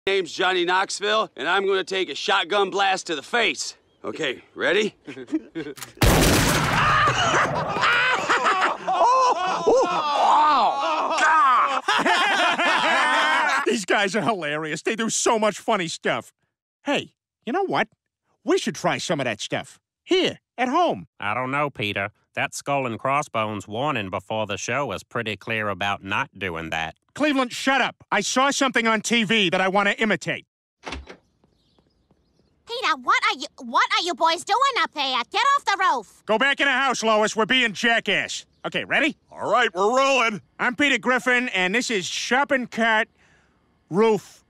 Name's Johnny Knoxville, and I'm gonna take a shotgun blast to the face. Okay, ready? These guys are hilarious. They do so much funny stuff. Hey, you know what? We should try some of that stuff. Here, at home. I don't know, Peter. That Skull and Crossbones warning before the show was pretty clear about not doing that. Cleveland, shut up. I saw something on TV that I want to imitate. Peter, what are you boys doing up there? Get off the roof. Go back in the house, Lois. We're being jackass. Okay, ready? All right, we're rolling. I'm Peter Griffin, and this is Shopping Cart Roof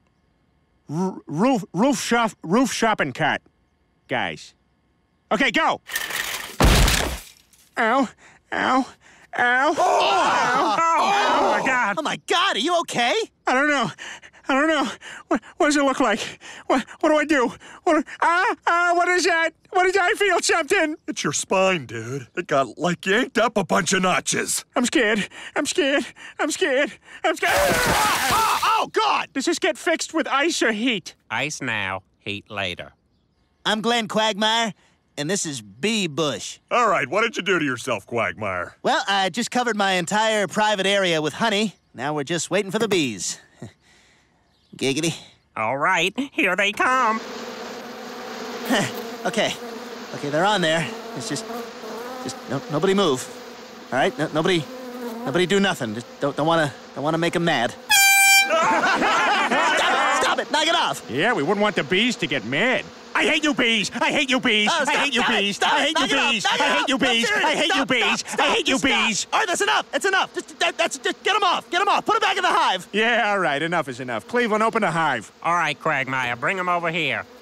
Shopping Cart, guys. Okay, go. Ow, ow, ow, ow, oh my God. Oh, my God, are you okay? I don't know. What does it look like? What do I do? What is that? What did I feel something? It's your spine, dude. It got, like, yanked up a bunch of notches. I'm scared. Oh, God! Does this get fixed with ice or heat? Ice now, heat later. I'm Glenn Quagmire, and this is Bee Bush. All right, what did you do to yourself, Quagmire? Well, I just covered my entire private area with honey. Now we're just waiting for the bees. Giggity. All right, here they come. Okay, they're on there. It's just nobody move. All right, nobody do nothing. Just don't wanna make them mad. Stop it! Knock it off. Yeah, we wouldn't want the bees to get mad. I hate you bees! I hate you bees! Oh, I hate you bees! Stop I it. hate you bees! I hate you bees! I hate you bees! I hate you bees! All right, that's enough. It's enough. Just get them off. Get them off. Put them back in the hive. Yeah, all right, enough is enough. Cleveland, open the hive. All right, Quagmire, bring them over here.